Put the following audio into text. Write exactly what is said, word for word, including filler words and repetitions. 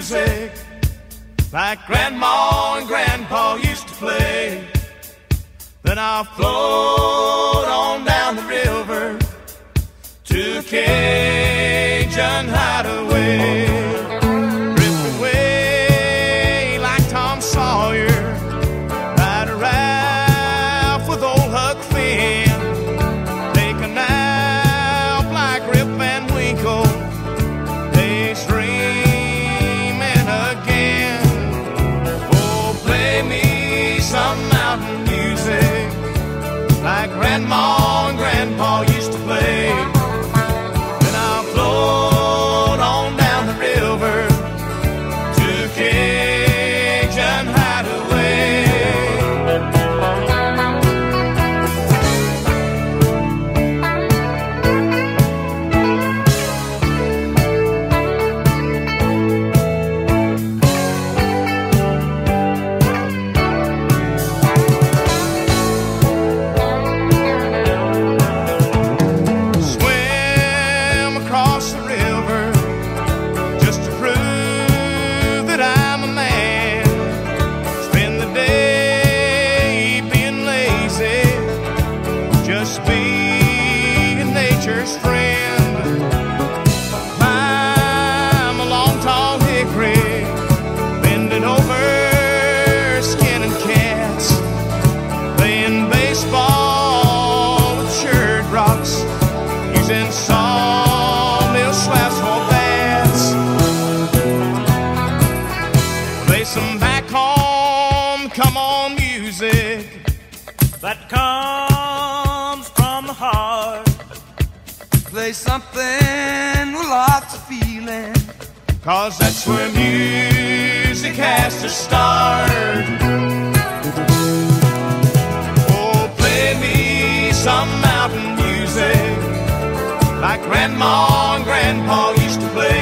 music like Grandma and Grandpa used to play. Then I'll float on down the river to a Cajun hideaway. Drift away like Tom Sawyer, ride a raft with old Huck Finn, take a nap like Rip Van Winkle, daydreaming again. Oh, play me some mountain music like Grandma and Grandpa used to play. Then I'll float on down the river to Cajun hideaway. Just be nature's friend. Climb a long tall hickory, bending over, skinning cats, playing baseball with church rocks, using sawmill slabs for bats. Play some back home, come on music that comes from the heart. Play something with lots of feeling, 'cause that's where music has to start. Oh, play me some mountain music like Grandma and Grandpa used to play.